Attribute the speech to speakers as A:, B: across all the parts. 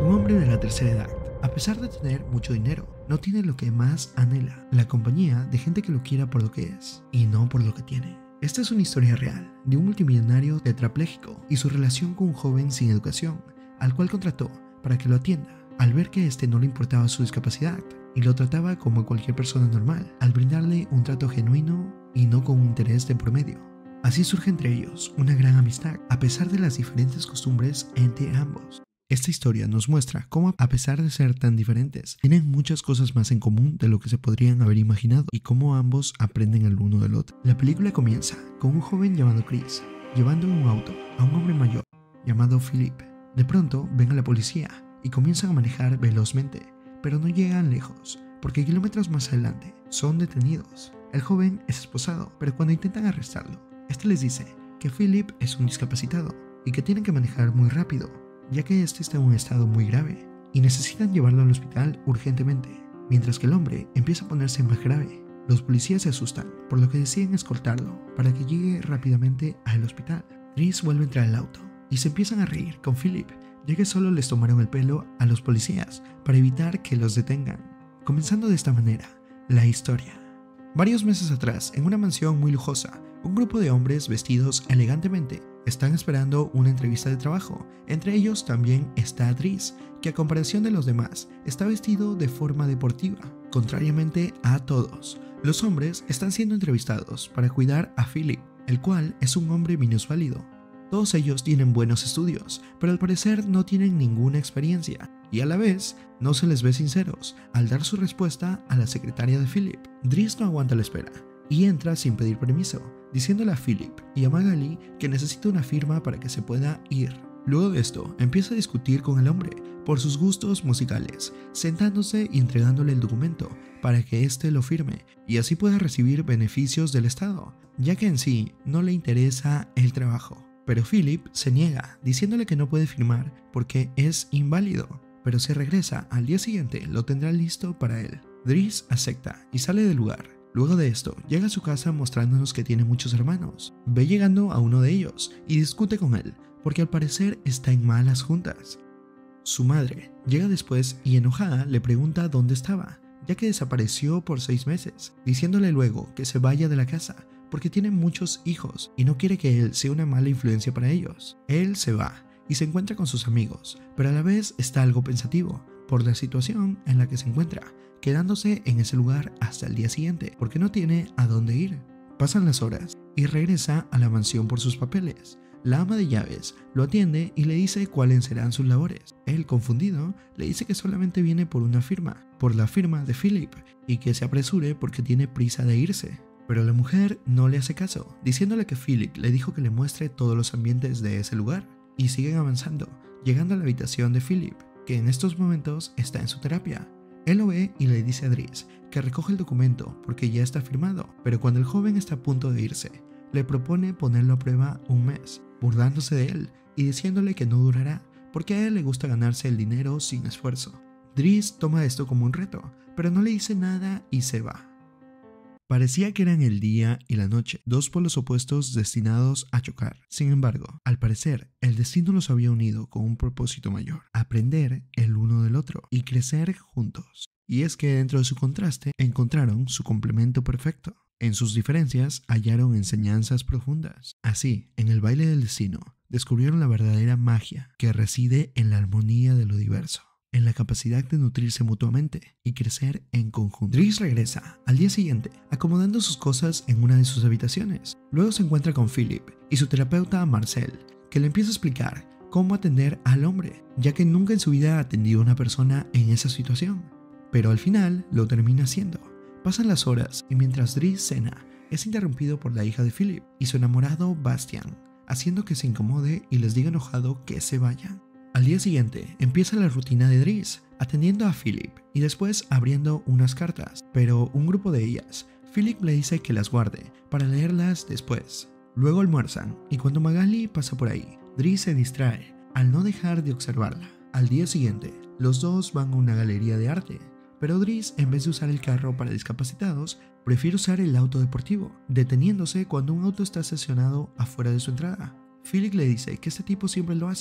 A: Un hombre de la tercera edad, a pesar de tener mucho dinero, no tiene lo que más anhela, la compañía de gente que lo quiera por lo que es y no por lo que tiene. Esta es una historia real de un multimillonario tetrapléjico y su relación con un joven sin educación, al cual contrató para que lo atienda, al ver que este no le importaba su discapacidad y lo trataba como cualquier persona normal, al brindarle un trato genuino y no con un interés de por medio. Así surge entre ellos una gran amistad, a pesar de las diferentes costumbres entre ambos. Esta historia nos muestra cómo, a pesar de ser tan diferentes, tienen muchas cosas más en común de lo que se podrían haber imaginado y cómo ambos aprenden el uno del otro. La película comienza con un joven llamado Chris, llevando en un auto a un hombre mayor llamado Philip. De pronto ven a la policía y comienzan a manejar velozmente, pero no llegan lejos, porque kilómetros más adelante son detenidos. El joven es esposado, pero cuando intentan arrestarlo, este les dice que Philip es un discapacitado y que tienen que manejar muy rápido, ya que este está en un estado muy grave y necesitan llevarlo al hospital urgentemente. Mientras que el hombre empieza a ponerse más grave, los policías se asustan, por lo que deciden escoltarlo para que llegue rápidamente al hospital. Chris vuelve a entrar al auto y se empiezan a reír con Philip, ya que solo les tomaron el pelo a los policías para evitar que los detengan. Comenzando de esta manera la historia. Varios meses atrás, en una mansión muy lujosa, un grupo de hombres vestidos elegantemente están esperando una entrevista de trabajo. Entre ellos también está Driss, que a comparación de los demás está vestido de forma deportiva. Contrariamente a todos, los hombres están siendo entrevistados para cuidar a Philip, el cual es un hombre minusválido. Todos ellos tienen buenos estudios, pero al parecer no tienen ninguna experiencia, y a la vez no se les ve sinceros al dar su respuesta a la secretaria de Philip. Driss no aguanta la espera y entra sin pedir permiso, diciéndole a Philip y a Magali que necesita una firma para que se pueda ir. Luego de esto, empieza a discutir con el hombre por sus gustos musicales, sentándose y entregándole el documento para que éste lo firme y así pueda recibir beneficios del Estado, ya que en sí no le interesa el trabajo. Pero Philip se niega, diciéndole que no puede firmar porque es inválido, pero si regresa al día siguiente lo tendrá listo para él. Driss acepta y sale del lugar. Luego de esto, llega a su casa mostrándonos que tiene muchos hermanos. Ve llegando a uno de ellos y discute con él, porque al parecer está en malas juntas. Su madre llega después y enojada le pregunta dónde estaba, ya que desapareció por 6 meses, diciéndole luego que se vaya de la casa, porque tiene muchos hijos y no quiere que él sea una mala influencia para ellos. Él se va y se encuentra con sus amigos, pero a la vez está algo pensativo por la situación en la que se encuentra, quedándose en ese lugar hasta el día siguiente, porque no tiene a dónde ir. Pasan las horas y regresa a la mansión por sus papeles. La ama de llaves lo atiende y le dice cuáles serán sus labores. Él, confundido, le dice que solamente viene por una firma, por la firma de Philip, y que se apresure porque tiene prisa de irse. Pero la mujer no le hace caso, diciéndole que Philip le dijo que le muestre todos los ambientes de ese lugar, y siguen avanzando, llegando a la habitación de Philip, que en estos momentos está en su terapia. Él lo ve y le dice a Driss que recoge el documento porque ya está firmado, pero cuando el joven está a punto de irse, le propone ponerlo a prueba un mes, burlándose de él y diciéndole que no durará, porque a él le gusta ganarse el dinero sin esfuerzo. Driss toma esto como un reto, pero no le dice nada y se va. Parecía que eran el día y la noche, dos polos opuestos destinados a chocar. Sin embargo, al parecer, el destino los había unido con un propósito mayor: aprender el uno del otro y crecer juntos. Y es que dentro de su contraste encontraron su complemento perfecto. En sus diferencias hallaron enseñanzas profundas. Así, en el baile del destino, descubrieron la verdadera magia que reside en la armonía de lo diverso, en la capacidad de nutrirse mutuamente y crecer en conjunto. Driss regresa al día siguiente, acomodando sus cosas en una de sus habitaciones. Luego se encuentra con Philip y su terapeuta Marcel, que le empieza a explicar cómo atender al hombre, ya que nunca en su vida ha atendido a una persona en esa situación. Pero al final lo termina haciendo. Pasan las horas y mientras Driss cena, es interrumpido por la hija de Philip y su enamorado Bastian, haciendo que se incomode y les diga enojado que se vayan. Al día siguiente empieza la rutina de Driss, atendiendo a Philip y después abriendo unas cartas, pero un grupo de ellas, Philip le dice que las guarde para leerlas después. Luego almuerzan y cuando Magali pasa por ahí, Driss se distrae al no dejar de observarla. Al día siguiente, los dos van a una galería de arte, pero Driss, en vez de usar el carro para discapacitados, prefiere usar el auto deportivo, deteniéndose cuando un auto está estacionado afuera de su entrada. Philip le dice que este tipo siempre lo hace,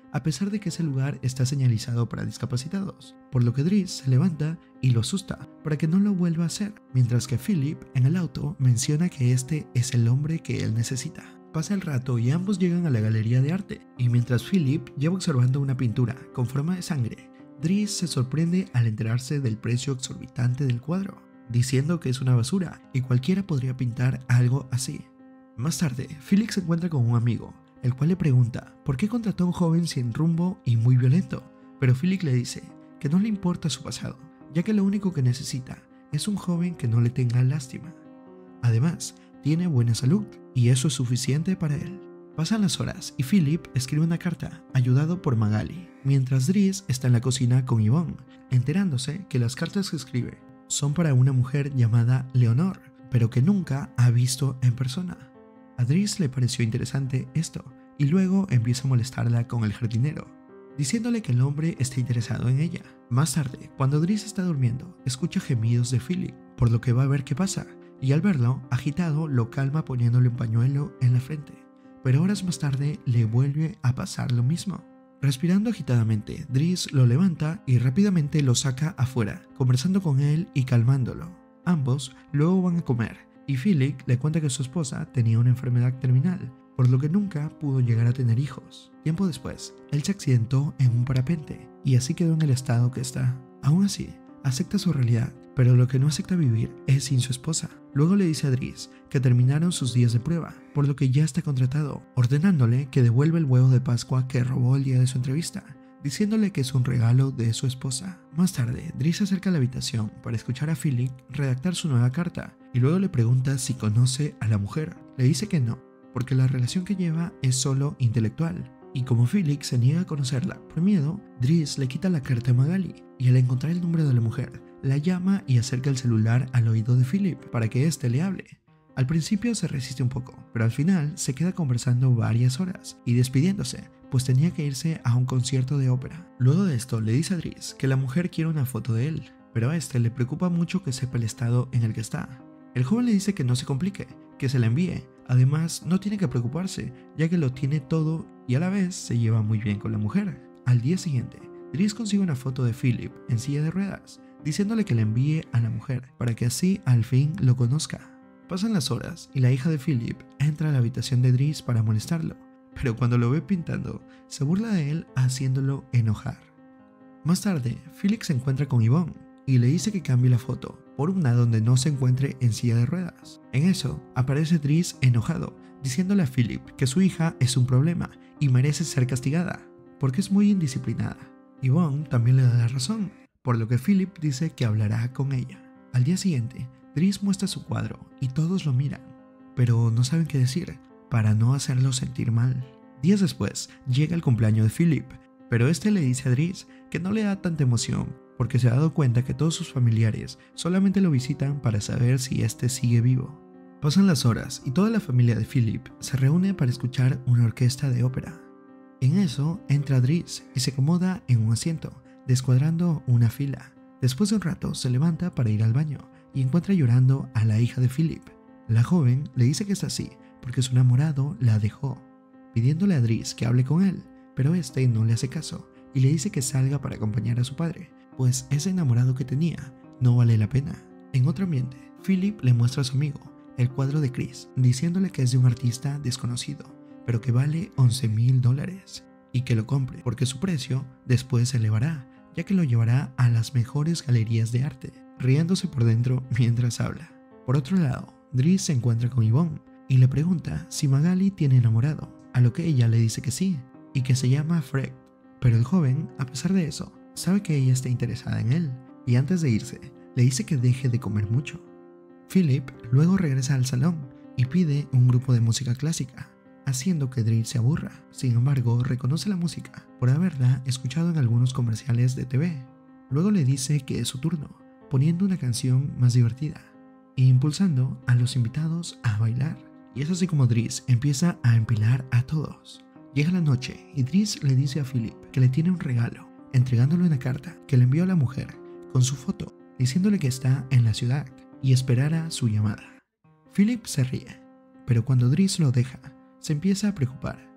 A: a pesar de que ese lugar está señalizado para discapacitados, por lo que Dries se levanta y lo asusta para que no lo vuelva a hacer, mientras que Philip en el auto menciona que este es el hombre que él necesita. Pasa el rato y ambos llegan a la galería de arte, y mientras Philip lleva observando una pintura con forma de sangre, Dries se sorprende al enterarse del precio exorbitante del cuadro, diciendo que es una basura y cualquiera podría pintar algo así. Más tarde, Philip se encuentra con un amigo, el cual le pregunta por qué contrató a un joven sin rumbo y muy violento, pero Philip le dice que no le importa su pasado, ya que lo único que necesita es un joven que no le tenga lástima. Además, tiene buena salud y eso es suficiente para él. Pasan las horas y Philip escribe una carta, ayudado por Magali, mientras Dries está en la cocina con Yvonne, enterándose que las cartas que escribe son para una mujer llamada Leonor, pero que nunca ha visto en persona. A Dries le pareció interesante esto y luego empieza a molestarla con el jardinero, diciéndole que el hombre está interesado en ella. Más tarde, cuando Dries está durmiendo, escucha gemidos de Philip, por lo que va a ver qué pasa, y al verlo, agitado, lo calma poniéndole un pañuelo en la frente. Pero horas más tarde le vuelve a pasar lo mismo. Respirando agitadamente, Dries lo levanta y rápidamente lo saca afuera, conversando con él y calmándolo. Ambos luego van a comer, y Philip le cuenta que su esposa tenía una enfermedad terminal, por lo que nunca pudo llegar a tener hijos. Tiempo después, él se accidentó en un parapente, y así quedó en el estado que está. Aún así, acepta su realidad, pero lo que no acepta vivir es sin su esposa. Luego le dice a Dries que terminaron sus días de prueba, por lo que ya está contratado, ordenándole que devuelva el huevo de Pascua que robó el día de su entrevista, diciéndole que es un regalo de su esposa. Más tarde, Dries se acerca a la habitación para escuchar a Philip redactar su nueva carta, y luego le pregunta si conoce a la mujer. Le dice que no, porque la relación que lleva es solo intelectual. Y como Philip se niega a conocerla por miedo, Dries le quita la carta a Magali, y al encontrar el número de la mujer, la llama y acerca el celular al oído de Philip para que éste le hable. Al principio se resiste un poco, pero al final se queda conversando varias horas y despidiéndose, pues tenía que irse a un concierto de ópera. Luego de esto le dice a Dries que la mujer quiere una foto de él, pero a este le preocupa mucho que sepa el estado en el que está. El joven le dice que no se complique, que se la envíe. Además, no tiene que preocuparse, ya que lo tiene todo y a la vez se lleva muy bien con la mujer. Al día siguiente, Dries consigue una foto de Philip en silla de ruedas, diciéndole que la envíe a la mujer, para que así al fin lo conozca. Pasan las horas y la hija de Philip entra a la habitación de Dries para molestarlo, pero cuando lo ve pintando, se burla de él haciéndolo enojar. Más tarde, Philip se encuentra con Yvonne y le dice que cambie la foto por una donde no se encuentre en silla de ruedas. En eso, aparece Dries enojado, diciéndole a Philip que su hija es un problema y merece ser castigada, porque es muy indisciplinada. Yvonne también le da la razón, por lo que Philip dice que hablará con ella. Al día siguiente, Dries muestra su cuadro y todos lo miran, pero no saben qué decir para no hacerlo sentir mal. Días después, llega el cumpleaños de Philip, pero este le dice a Dries que no le da tanta emoción porque se ha dado cuenta que todos sus familiares solamente lo visitan para saber si este sigue vivo. Pasan las horas y toda la familia de Philip se reúne para escuchar una orquesta de ópera. En eso entra Dries y se acomoda en un asiento, descuadrando una fila. Después de un rato se levanta para ir al baño y encuentra llorando a la hija de Philip. La joven le dice que es así porque su enamorado la dejó, pidiéndole a Dries que hable con él, pero este no le hace caso y le dice que salga para acompañar a su padre, pues ese enamorado que tenía no vale la pena. En otro ambiente, Philip le muestra a su amigo el cuadro de Chris, diciéndole que es de un artista desconocido, pero que vale $11,000 y que lo compre porque su precio después se elevará, ya que lo llevará a las mejores galerías de arte, riéndose por dentro mientras habla. Por otro lado, Dries se encuentra con Yvonne y le pregunta si Magali tiene enamorado, a lo que ella le dice que sí, y que se llama Fred. Pero el joven, a pesar de eso, sabe que ella está interesada en él, y antes de irse, le dice que deje de comer mucho. Philip luego regresa al salón y pide un grupo de música clásica, haciendo que Dries se aburra. Sin embargo, reconoce la música por haberla escuchado en algunos comerciales de TV. Luego le dice que es su turno, poniendo una canción más divertida e impulsando a los invitados a bailar. Y es así como Dries empieza a empilar a todos. Llega la noche y Dries le dice a Philip que le tiene un regalo, entregándole una carta que le envió a la mujer con su foto, diciéndole que está en la ciudad y esperara su llamada. Philip se ríe, pero cuando Dries lo deja, se empieza a preocupar,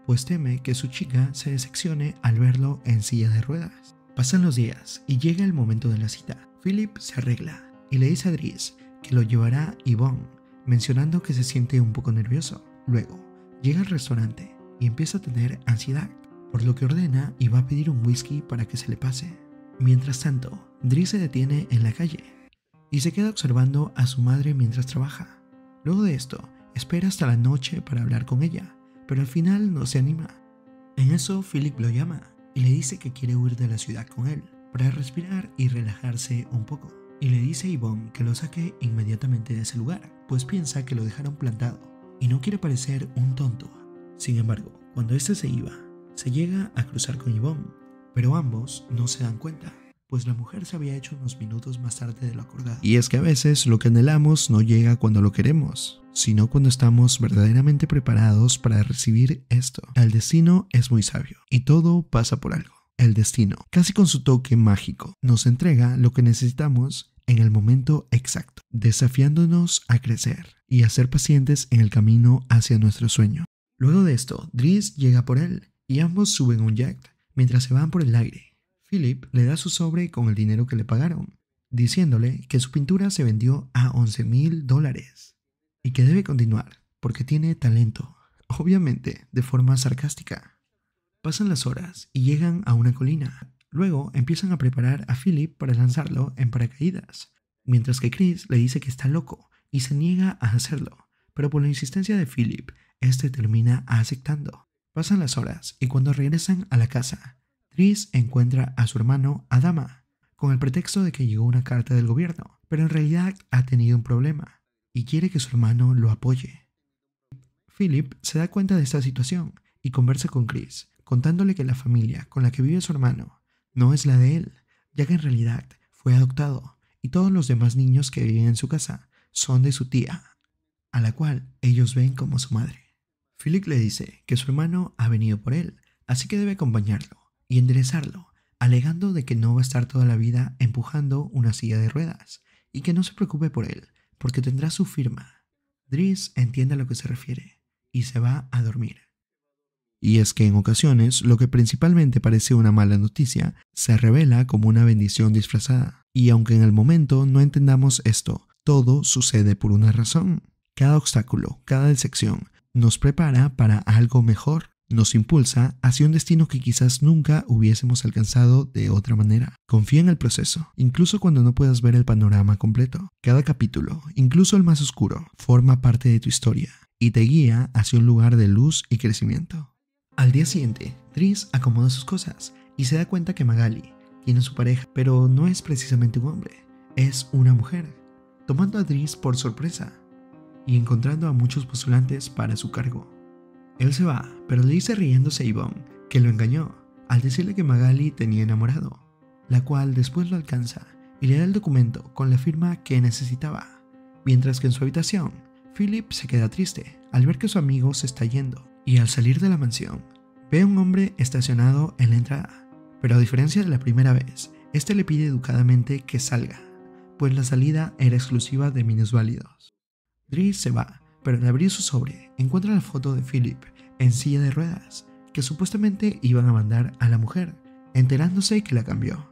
A: pues teme que su chica se decepcione al verlo en silla de ruedas. Pasan los días y llega el momento de la cita. Philip se arregla y le dice a Dries que lo llevará a Yvonne, mencionando que se siente un poco nervioso. Luego, llega al restaurante y empieza a tener ansiedad, por lo que ordena y va a pedir un whisky para que se le pase. Mientras tanto, Dries se detiene en la calle y se queda observando a su madre mientras trabaja. Luego de esto, espera hasta la noche para hablar con ella, pero al final no se anima. En eso, Philip lo llama y le dice que quiere huir de la ciudad con él, para respirar y relajarse un poco. Y le dice a Yvonne que lo saque inmediatamente de ese lugar, pues piensa que lo dejaron plantado y no quiere parecer un tonto. Sin embargo, cuando este se iba, se llega a cruzar con Yvonne, pero ambos no se dan cuenta, pues la mujer se había hecho unos minutos más tarde de lo acordado. Y es que a veces lo que anhelamos no llega cuando lo queremos, sino cuando estamos verdaderamente preparados para recibir esto. El destino es muy sabio y todo pasa por algo. El destino, casi con su toque mágico, nos entrega lo que necesitamos en el momento exacto, desafiándonos a crecer y a ser pacientes en el camino hacia nuestro sueño. Luego de esto, Dries llega por él y ambos suben un jet mientras se van por el aire. Philip le da su sobre con el dinero que le pagaron, diciéndole que su pintura se vendió a $11,000 y que debe continuar porque tiene talento, obviamente de forma sarcástica. Pasan las horas y llegan a una colina. Luego empiezan a preparar a Philip para lanzarlo en paracaídas, mientras que Chris le dice que está loco y se niega a hacerlo, pero por la insistencia de Philip, este termina aceptando. Pasan las horas y cuando regresan a la casa, Dries encuentra a su hermano Adama, con el pretexto de que llegó una carta del gobierno, pero en realidad ha tenido un problema y quiere que su hermano lo apoye. Philip se da cuenta de esta situación y conversa con Chris, contándole que la familia con la que vive su hermano no es la de él, ya que en realidad fue adoptado y todos los demás niños que viven en su casa son de su tía, a la cual ellos ven como su madre. Philip le dice que su hermano ha venido por él, así que debe acompañarlo y enderezarlo, alegando de que no va a estar toda la vida empujando una silla de ruedas y que no se preocupe por él, porque tendrá su firma. Dries entiende a lo que se refiere y se va a dormir. Y es que en ocasiones lo que principalmente parece una mala noticia se revela como una bendición disfrazada. Y aunque en el momento no entendamos esto, todo sucede por una razón. Cada obstáculo, cada decepción nos prepara para algo mejor, nos impulsa hacia un destino que quizás nunca hubiésemos alcanzado de otra manera. Confía en el proceso, incluso cuando no puedas ver el panorama completo. Cada capítulo, incluso el más oscuro, forma parte de tu historia y te guía hacia un lugar de luz y crecimiento. Al día siguiente, Dries acomoda sus cosas y se da cuenta que Magali tiene su pareja, pero no es precisamente un hombre, es una mujer, tomando a Dries por sorpresa y encontrando a muchos postulantes para su cargo. Él se va, pero le dice riéndose a Yvonne que lo engañó al decirle que Magali tenía enamorado, la cual después lo alcanza y le da el documento con la firma que necesitaba, mientras que en su habitación, Philip se queda triste al ver que su amigo se está yendo. Y al salir de la mansión, ve a un hombre estacionado en la entrada, pero a diferencia de la primera vez, este le pide educadamente que salga, pues la salida era exclusiva de minusválidos. Dries se va, pero al abrir su sobre, encuentra la foto de Philip en silla de ruedas, que supuestamente iban a mandar a la mujer, enterándose que la cambió.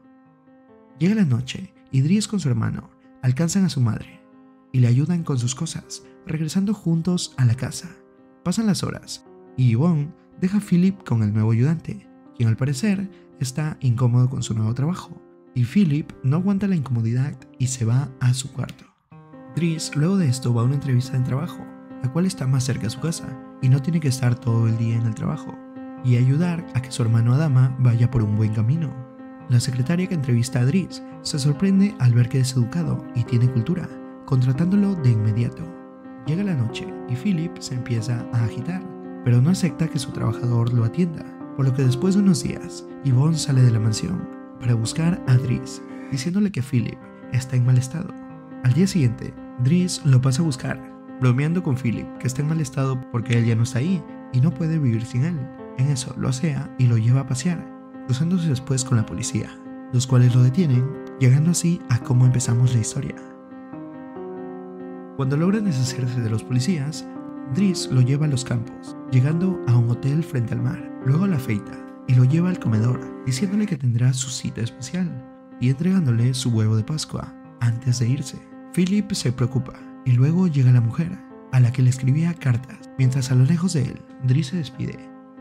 A: Llega la noche y Dries con su hermano alcanzan a su madre y le ayudan con sus cosas, regresando juntos a la casa. Pasan las horas y Yvonne deja a Philip con el nuevo ayudante, quien al parecer está incómodo con su nuevo trabajo, y Philip no aguanta la incomodidad y se va a su cuarto. Dries luego de esto va a una entrevista de trabajo, la cual está más cerca de su casa y no tiene que estar todo el día en el trabajo, y ayudar a que su hermano Adama vaya por un buen camino. La secretaria que entrevista a Dries se sorprende al ver que es educado y tiene cultura, contratándolo de inmediato. Llega la noche y Philip se empieza a agitar, pero no acepta que su trabajador lo atienda, por lo que después de unos días, Yvonne sale de la mansión para buscar a Dries, diciéndole que Philip está en mal estado. Al día siguiente, Dries lo pasa a buscar, bromeando con Philip que está en mal estado porque él ya no está ahí y no puede vivir sin él. En eso lo asea y lo lleva a pasear, cruzándose después con la policía, los cuales lo detienen, llegando así a cómo empezamos la historia. Cuando logran deshacerse de los policías, Dries lo lleva a los campos llegando a un hotel frente al mar. Luego la afeita y lo lleva al comedor, diciéndole que tendrá su cita especial y entregándole su huevo de Pascua antes de irse. Philip se preocupa y luego llega la mujer, a la que le escribía cartas, mientras a lo lejos de él, Dries se despide.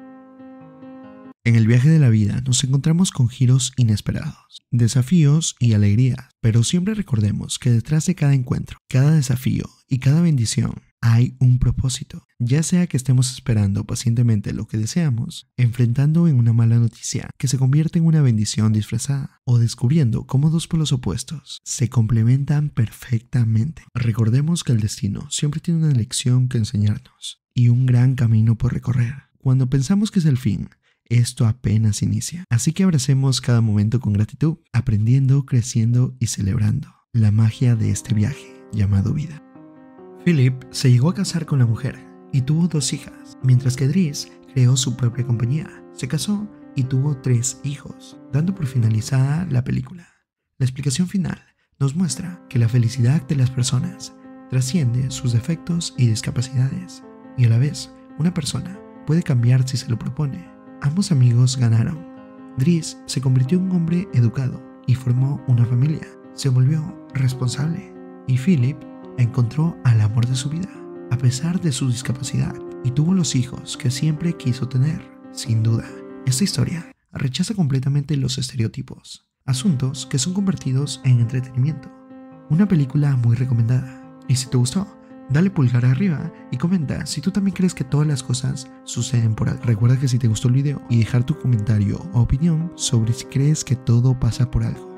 A: En el viaje de la vida nos encontramos con giros inesperados, desafíos y alegrías, pero siempre recordemos que detrás de cada encuentro, cada desafío y cada bendición hay un propósito, ya sea que estemos esperando pacientemente lo que deseamos, enfrentando en una mala noticia que se convierte en una bendición disfrazada, o descubriendo cómo dos polos opuestos se complementan perfectamente. Recordemos que el destino siempre tiene una lección que enseñarnos y un gran camino por recorrer. Cuando pensamos que es el fin, esto apenas inicia. Así que abracemos cada momento con gratitud, aprendiendo, creciendo y celebrando la magia de este viaje llamado vida. Philip se llegó a casar con la mujer y tuvo 2 hijas, mientras que Dries creó su propia compañía, se casó y tuvo 3 hijos, dando por finalizada la película. La explicación final nos muestra que la felicidad de las personas trasciende sus defectos y discapacidades, y a la vez una persona puede cambiar si se lo propone. Ambos amigos ganaron. Dries se convirtió en un hombre educado y formó una familia, se volvió responsable, y Philip encontró al amor de su vida, a pesar de su discapacidad, y tuvo los hijos que siempre quiso tener. Sin duda, esta historia rechaza completamente los estereotipos, asuntos que son convertidos en entretenimiento. Una película muy recomendada, y si te gustó, dale pulgar arriba y comenta si tú también crees que todas las cosas suceden por algo. Recuerda que si te gustó el video y dejar tu comentario o opinión sobre si crees que todo pasa por algo.